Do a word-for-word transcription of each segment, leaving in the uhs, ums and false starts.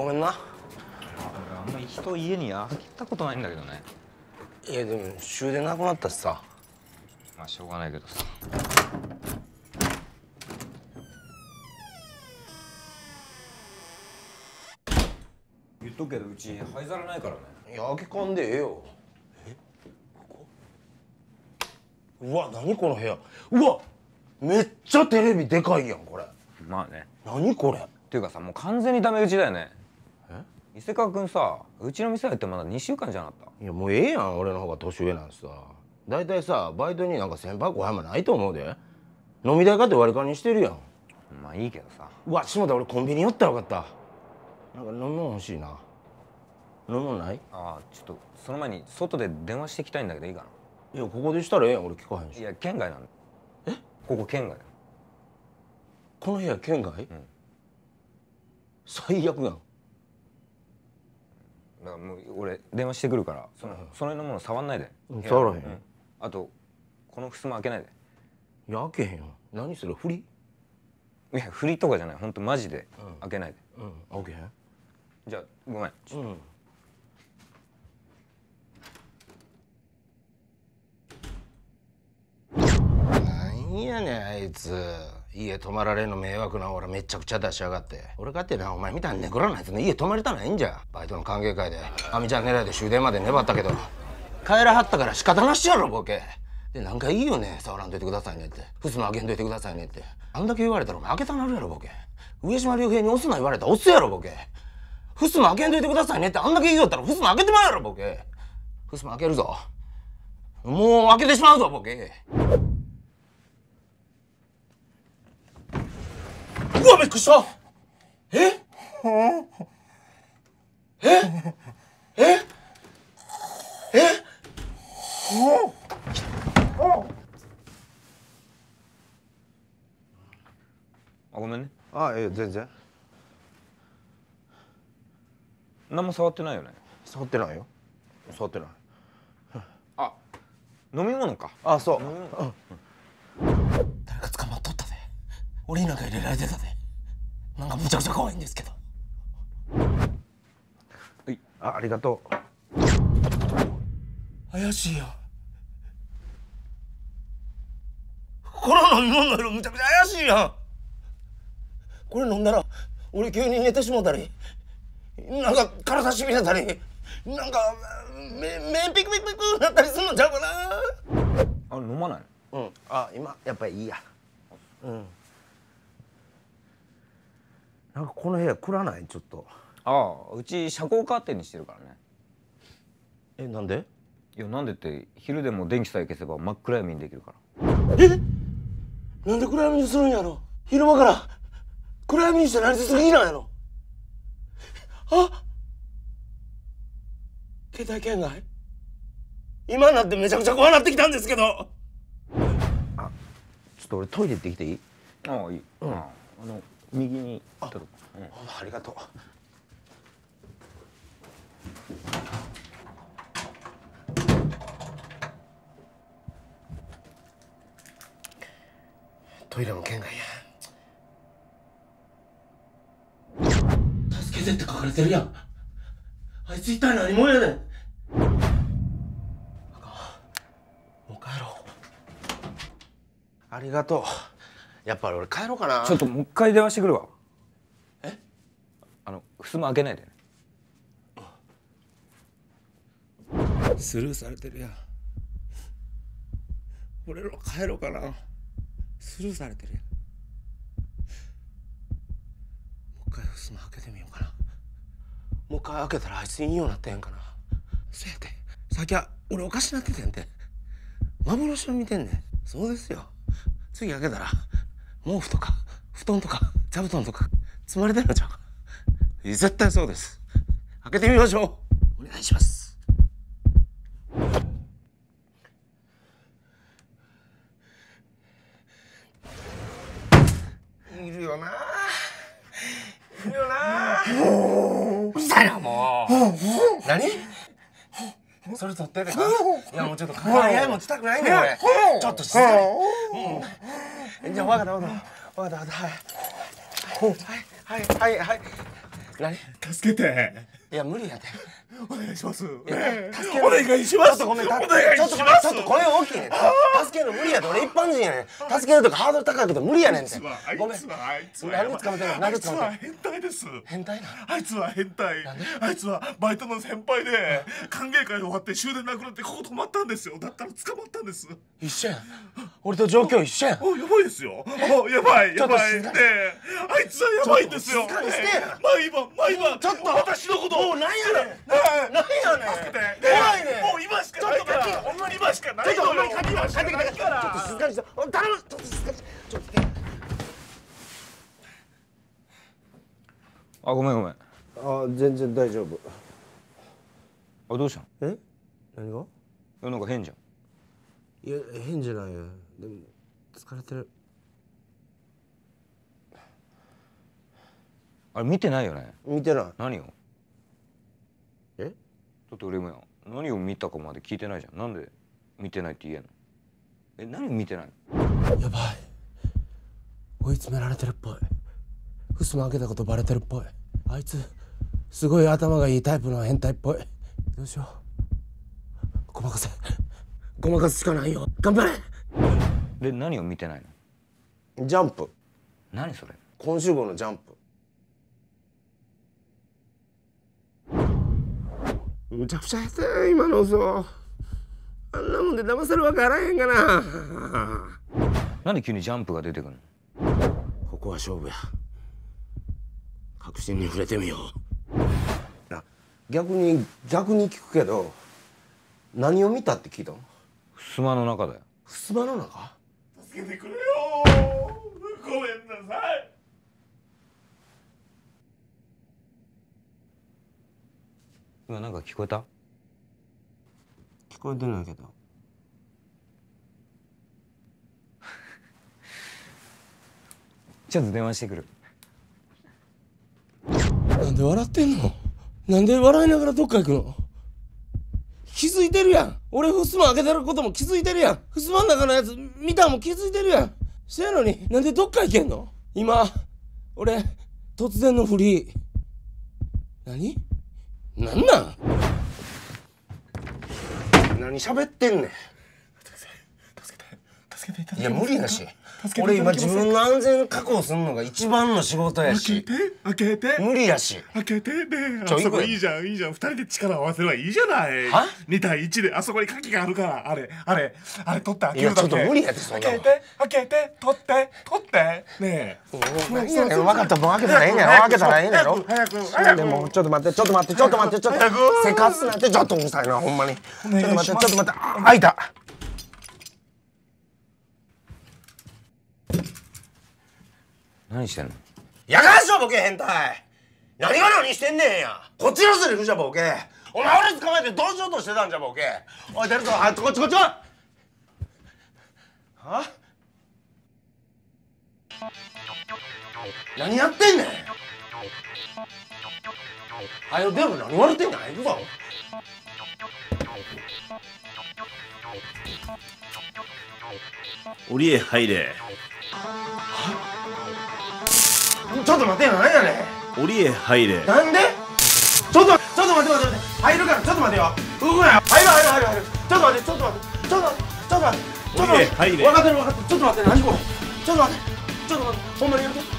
ごめんな。 あんまり人家に開けたことないんだけどね。 いやでも終電なくなったしさ。 まあしょうがないけどさ。言っとくけどうち灰皿ないからね。 いや開けかんでええよ。えここ。うわ何この部屋。うわめっちゃテレビでかいやんこれ。 まあね。 何これ。 っていうかさもう完全にダメ打ちだよね。 え伊勢川君さうちの店入ってまだにしゅうかんじゃなかった。 いやもうええやん俺の方が年上なんてさ。大体さバイトになんか先輩後輩もないと思うで。飲み代かって割り勘にしてるやん。 まあいいけどさ。 うわ下田俺コンビニ寄ったらよかった。なんか飲み物欲しいな。飲み物ない？ ああちょっとその前に外で電話してきたいんだけどいいかな。 いやここでしたらええやん俺聞かへんし。 いや県外なんだ。 えここ県外だよ。 この部屋県外？うん、最悪やん。 だからもう俺電話してくるからその、うん、その辺のもの触んないで。 触らへん、うん、 あとこの襖開けないで。 いや開けへんよ。何それ振り？ いや振りとかじゃない本当マジで開けないで。 うん、うん、開けへん。 じゃあごめん。うん。 なんやねんあいつ。家泊まられんの迷惑な俺めちゃくちゃ出しやがって。俺かってなお前みたいにネクラなやつの家泊まりたないんじゃ。バイトの歓迎会で亜美ちゃん狙いで終電まで粘ったけど帰らはったから仕方なしやろボケ。でなんかいいよね触らんといてくださいねって襖開けんといてくださいねってあんだけ言われたらお前開けたなるやろボケ。上島竜兵に押すな言われたら押すやろボケ。襖開けんといてくださいねってあんだけ言いよったら襖開けてまうやろボケ。襖開けるぞ。もう開けてしまうぞボケ。うわびっくりした。えええええあごめんね。 あええ全然何も触ってないよね。 触ってないよ。触ってない。 あ飲み物か。 あそう、 うん、 誰か捕まっとったで。俺になんか入れられてたで。なんかむちゃくちゃ怖いんですけど。はいあありがとう。怪しいよ。この飲み物の色むちゃくちゃ怪しいやん。これ飲んだら俺急に寝てしもたりなんか体しびれたりなんか目目ピクピクピクなったりするのちゃうかな。 あ飲まないの？ うんあ今やっぱりいいや。うんなんかこの部屋暗ないちょっと。 ああうち遮光カーテンにしてるからね。 えなんで？ いやなんでって昼でも電気さえ消せば真っ暗闇にできるから。 えなんで暗闇にするんやろ。昼間から暗闇にしてなりすぎなんやろ。あ携帯圏外今になってめちゃくちゃ怖なってきたんですけど。あちょっと俺トイレ行ってきていい？ ああいい、うん、あの右に行ったとこ。 あ、うん、ありがとう。トイレも圏外や。助けてって書かれてるやん。あいつ一体何者やねん。あかんもう帰ろう。ありがとう。やっぱり俺帰ろうかな。 ちょっともう一回電話してくるわ。 えあの襖開けないでね。 スルーされてるやん。俺ら帰ろうかな。スルーされてるやん。もう一回襖開けてみようかな。もう一回開けたらあいついいようになってへんかな。せやてさっきは俺おかしなっててんて。幻を見てんねん。そうですよ。次開けたら毛布とか布団とか座布団とか積まれてんのちゃうか。絶対そうです。開けてみましょう。お願いします。いるよな。いるよな。うるさいなもう。何？それ取っててか。いやもうちょっと考えやい持ちたくないねん俺。ちょっと静かに。うん。じゃあ分かった分かった分かった分かったはいはいはいはいはい。 何？ 助けて。 いや無理やで。 お願いします。 助けるお願いします。 ちょっとごめん、 お願いちょっとします。 ちょっと声大きいねん。助けるの無理やで。俺一般人やねん。助けるとかハードル高いけど無理やねんって。ごめん。 あいつは何で捕まってんの？何で捕まってんの？ あいつは変態です。 変態な。 あいつは変態。あいつはバイトの先輩で歓迎会終わって終電なくなってここ泊まったんですよ。だったら捕まったんです。 一緒やん。俺と状況一緒やん。 おやばいですよ。おやばいやばいね。あいつはやばいんですよ。 静かにしてや。 毎晩毎晩ちょっと私のことを。 もうなんやねん。なんやねん。 助けて。 怖いねん。 もう今しかないから。ほんまに今しかないのよ。 ちょっとほんまに帰ってきて今しかないから。 ちょっと静かにして。頼む。ちょっと静かにして。ちょっと。 あ、ごめんごめん。 あ、全然大丈夫。 あ、どうしたん？ え？何が？ いやなんか変じゃん。 いや変じゃないよ。でも疲れてる。 あれ見てないよね。 見てない。 何を？ え？ だって俺もや何を見たかまで聞いてないじゃん。なんで見てないって言えんの？え、何見てないの？ やばい。追い詰められてるっぽい。襖開けたことバレてるっぽい。あいつすごい頭がいいタイプの変態っぽい。どうしよう。ごまかせ。ごまかすしかないよ。頑張れ。 で何を見てないの？ ジャンプ。 何それ？ 今週号のジャンプ。むちゃくちゃやったよ今の嘘。あんなもんで騙せるわけあらへんがな。 なんで急にジャンプが出てくるの？ ここは勝負や。確信に触れてみよう。な、逆に逆に聞くけど、何を見たって聞いたの？ 襖の中だよ。 襖の中？ 助けてくれよ。ごめんなさい。 今なんか聞こえた？ 聞こえてないけど。 ちょっと電話してくる。 なんで笑ってんの？なんで笑いながらどっか行くの？気づいてるやん。俺襖開けてることも気づいてるやん。襖の中のやつ見たんも気づいてるやん。せやのになんでどっか行けんの？今俺突然のフリー。何？なんなん？何喋ってんねん。 助けて助けていただけいや無理やし。 俺俺今自分の安全確保するのが一番の仕事やし。 開けて開けて無理やし。 開けてね。 ちょあそこいいじゃんいいじゃん。二人で力を合わせればいいじゃない。 は？ 二対一であそこに鍵があるからあれあれあれ取って開いやちょけるだけ。 っと無理やでそんなの。 開けて開けて取って取ってねえ。 何やねん。分かったもう開けたらいいねん。開けたらいいねんやろ。 早く早く。 でもちょっと待ってちょっと待ってちょっと待ってちょっとせかすなってちょっとうるさいなほんまに。ちょっと待ってちょっと待ってあ開いた。 何してんの？ やかんしょボケ変態。何が何してんねんや。こっちのセリフじゃボケ。お前俺捕まえてどうしようとしてたんじゃボケ。おい出るぞ。はいこっちこっちはあ何やってんねん。はよ出る。何言われてんねん。行くぞ。 檻へ入れ。 ちょっと待てよ。何やねん。 檻へ入れ。 なんで？ちょっとちょっと待って待って待って入るからちょっと待てよ。動くなよ。入る入る入る入る。ちょっと待ってちょっと待ってちょっと待ってちょっと待ってちょっと待って。 入れ。 分かってる分かってる。ちょっと待って何これ。ちょっと待ってちょっと待ってほんまにやめて。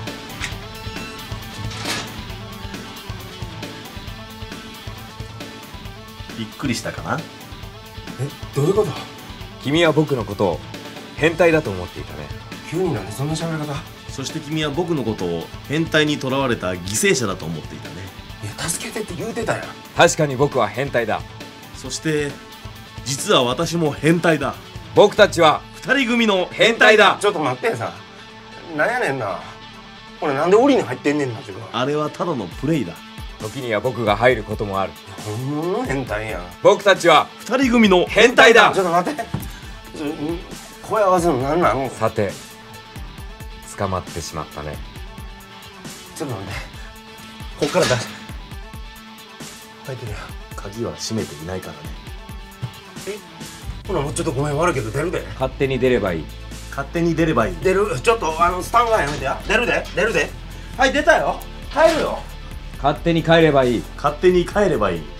びっくりしたかな？ えどういうこと？ 君は僕のことを変態だと思っていたね。 急になんでそんな喋り方？ そして君は僕のことを変態にとらわれた犠牲者だと思っていたね。 いや助けてって言うてたやん。 確かに僕は変態だ。 そして実は私も変態だ。 僕たちは二人組の変態だ。 ちょっと待ってさ。なんやねんな。これなんで檻に入ってんねんな自分。 あれはただのプレイだ。 時には僕が入ることもある。 ほんまの変態やん。 僕たちは二人組の変態だ。 ちょっと待って。ちょ声合わせるのなんなの？ さて捕まってしまったね。 ちょっと待って。こっから出して。入ってるやん。 鍵は閉めていないからね。 えほらもうちょっとごめん悪いけど出るで。 勝手に出ればいい。 勝手に出ればいい。 出る。ちょっとあのスタンガンやめてや。出るで出るで。はい出たよ。入るよ。 勝手に帰ればいい。 勝手に帰ればいい。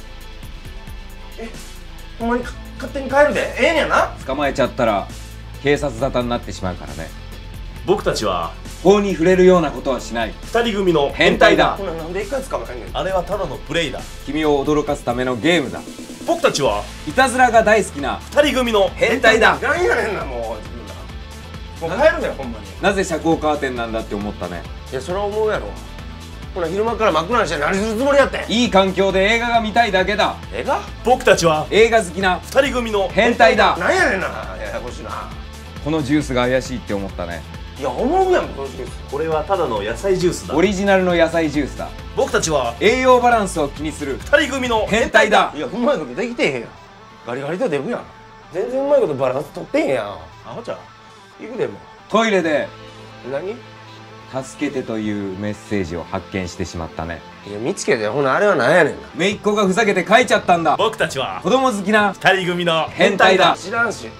ほんまにか勝手に帰るでええんやな。 捕まえちゃったら警察沙汰になってしまうからね。 僕たちは法に触れるようなことはしない。 二人組の変態だ。 ほななんで一回捕まえんねん。 あれはただのプレイだ。 君を驚かすためのゲームだ。 僕たちはいたずらが大好きな二人組の変態だ。 なんやねんなもう。もう帰るでほんまに。 なぜ遮光カーテンなんだって思ったね。 いやそれは思うやろ。ほら昼間から真っ暗にして何するつもりやってん。 いい環境で映画が見たいだけだ。 映画？ 僕たちは映画好きな二人組の変態だ。 なんやねんな。ややこしいな。 このジュースが怪しいって思ったね。 いや思うやんこのジュース。 これはただの野菜ジュースだ。 オリジナルの野菜ジュースだ。 僕たちは栄養バランスを気にする二人組の変態だ。 いやうまいことできてへんやん。ガリガリとデブやん。全然うまいことバランス取ってへんやん。 アホちゃん。 行くでも。 トイレで何？い助けてというメッセージを発見してしまったね。 や見つけてほなあれはなんやねんな。 姪っ子がふざけて書いちゃったんだ。 僕たちは子供好きな二人組の変態だ。 知らんし。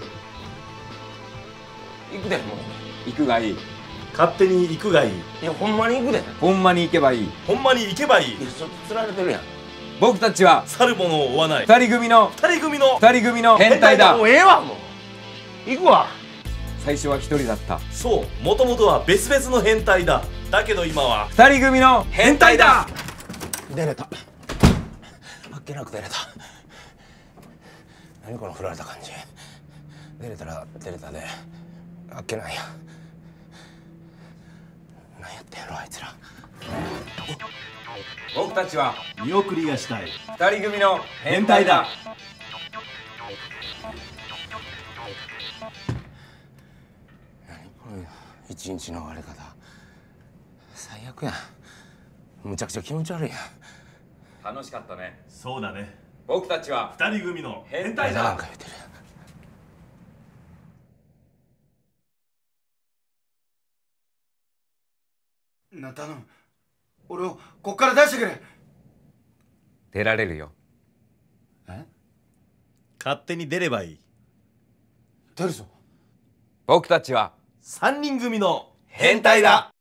行くでも行くがいい。 勝手に行くがいい。 う。いやほんまに行くで。 ほんまに行けばいい。 ほんまに行けばいい。 いやちょっと釣られてるやん。 僕たちは去る者を追わない二人組の二人組の二人組の変態だ。 もうええわもう。行くわ。 最初は一人だった。 そうもともとは別々の変態だ。だけど今は二人組の変態だ。 出れた。あっけなく出れた。何この振られた感じ。出れたら出れたであっけないや。何やってんやろあいつら。 僕たちは見送りがしたい。 二人組の変態だ。 何この一日の終わり方。最悪やん。むちゃくちゃ気持ち悪いやん。 楽しかったね。 そうだね。 僕たちは二人組の変態だ。 なんか言うてる。な頼む。俺をこっから出してくれ。 出られるよ。 え？ 勝手に出ればいい。 出るぞ。 僕たちは三人組の変態だ。